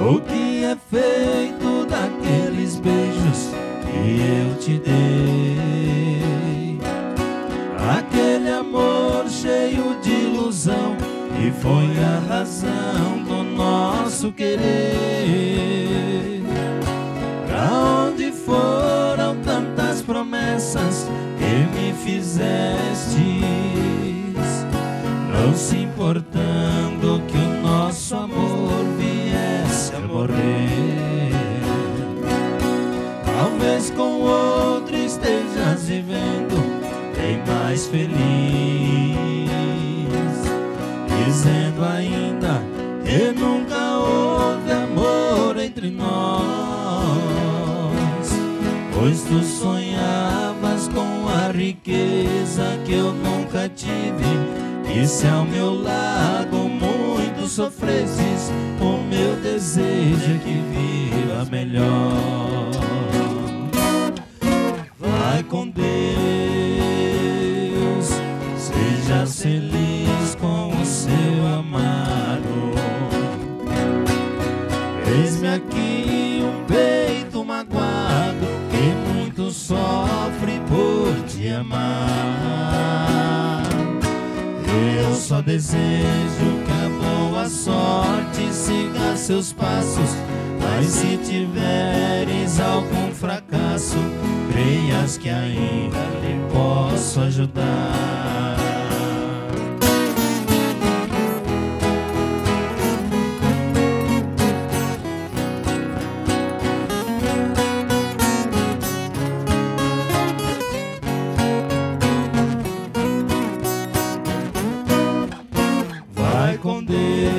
O que é feito daqueles beijos que eu te dei? Aquele amor cheio de ilusão que foi a razão do nosso querer. Pra onde foram tantas promessas que me fizestes, não se importando que o nosso amor viesse a morrer? Talvez com outro estejas vivendo bem mais feliz, dizendo ainda que nunca houve amor entre nós, pois tu sonhavas com a riqueza que eu nunca tive, e se ao meu lado muito sofresses, o meu desejo é que viva melhor. Vai com Deus, seja feliz com o seu amado. Eis-me aqui um peito magoado que muito sofre por te amar. Eu só desejo que a boa sorte siga seus passos, mas se tiveres algum fracasso, creias que ainda lhe posso ajudar. Vai com Deus,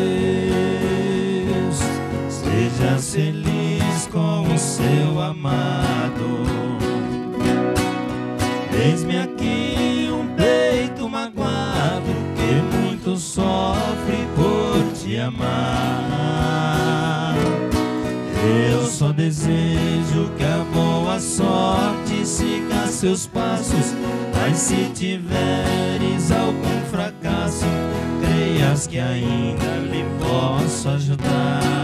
seja feliz com o seu amado. Eis-me aqui um peito magoado que muito sofre por te amar. Eu só desejo que a boa sorte siga seus passos, mas se tiveres algum fracasso, creias que ainda lhe posso ajudar.